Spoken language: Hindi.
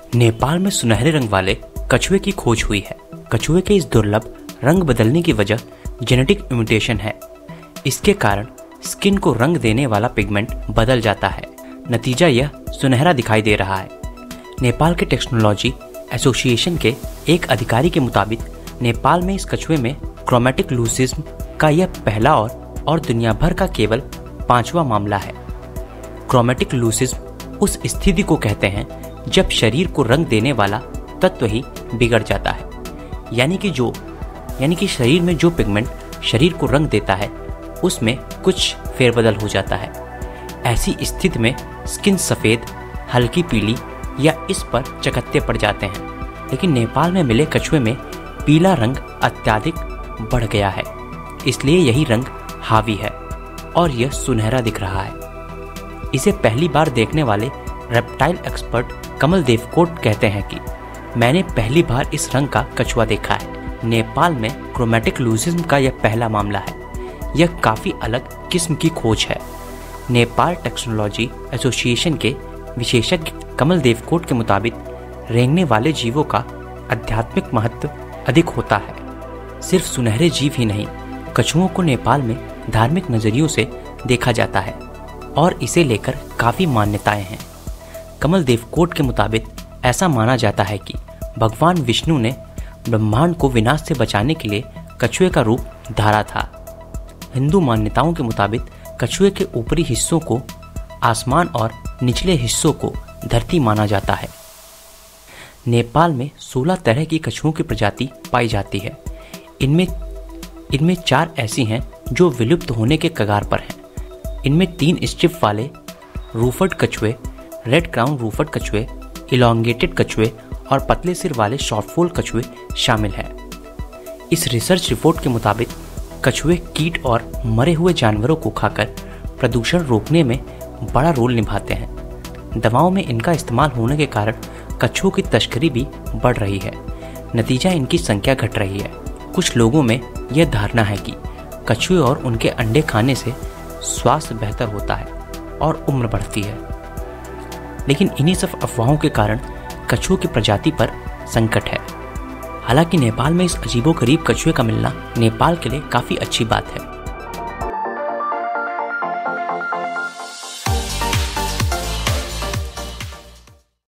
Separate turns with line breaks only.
नेपाल में सुनहरे रंग वाले कछुए की खोज हुई है। कछुए के इस दुर्लभ रंग बदलने की वजह जेनेटिक म्यूटेशन है। इसके कारण स्किन को रंग देने वाला पिगमेंट बदल जाता है। नतीजा यह सुनहरा दिखाई दे रहा है। नेपाल के टेक्नोलॉजी एसोसिएशन के एक अधिकारी के मुताबिक नेपाल में इस कछुए में क्रोमैटिक लूसिज्म का यह पहला और दुनिया भर का केवल 5वां मामला है। क्रोमैटिक लूसिज्म उस स्थिति को कहते हैं जब शरीर को रंग देने वाला तत्व ही बिगड़ जाता है, यानी कि शरीर में जो पिगमेंट शरीर को रंग देता है उसमें कुछ फेरबदल हो जाता है। ऐसी स्थिति में स्किन सफ़ेद, हल्की पीली या इस पर चकत्ते पड़ जाते हैं। लेकिन नेपाल में मिले कछुए में पीला रंग अत्यधिक बढ़ गया है, इसलिए यही रंग हावी है और यह सुनहरा दिख रहा है। इसे पहली बार देखने वाले रेप्टाइल एक्सपर्ट कमल देवकोट कहते हैं कि मैंने पहली बार इस रंग का कछुआ देखा है। नेपाल में क्रोमैटिक लूसिज्म का यह पहला मामला है। यह काफ़ी अलग किस्म की खोज है। नेपाल टेक्नोलॉजी एसोसिएशन के विशेषज्ञ कमल देवकोट के मुताबिक रेंगने वाले जीवों का आध्यात्मिक महत्व अधिक होता है। सिर्फ सुनहरे जीव ही नहीं, कछुओं को नेपाल में धार्मिक नज़रियों से देखा जाता है और इसे लेकर काफ़ी मान्यताएं हैं। कमल देवकोट के मुताबिक ऐसा माना जाता है कि भगवान विष्णु ने ब्रह्मांड को विनाश से बचाने के लिए कछुए का रूप धारा था। हिंदू मान्यताओं के मुताबिक कछुए के ऊपरी हिस्सों को आसमान और निचले हिस्सों को धरती माना जाता है। नेपाल में 16 तरह की कछुओं की प्रजाति पाई जाती है। इनमें 4 ऐसी हैं जो विलुप्त होने के कगार पर हैं। इनमें 3 स्ट्रिप वाले रूफड कछुए, रेड क्राउन रूफड कछुए, इलॉन्गेटेड कछुए और पतले सिर वाले शॉर्टफोल कछुए शामिल हैं। इस रिसर्च रिपोर्ट के मुताबिक कछुए कीट और मरे हुए जानवरों को खाकर प्रदूषण रोकने में बड़ा रोल निभाते हैं। दवाओं में इनका इस्तेमाल होने के कारण कछुओं की तस्करी भी बढ़ रही है। नतीजा इनकी संख्या घट रही है। कुछ लोगों में यह धारणा है कि कछुए और उनके अंडे खाने से स्वास्थ्य बेहतर होता है और उम्र बढ़ती है। लेकिन इन्हीं सब अफवाहों के कारण कछुओं की प्रजाति पर संकट है। हालांकि नेपाल में इस अजीबोगरीब कछुए का मिलना नेपाल के लिए काफ़ी अच्छी बात है।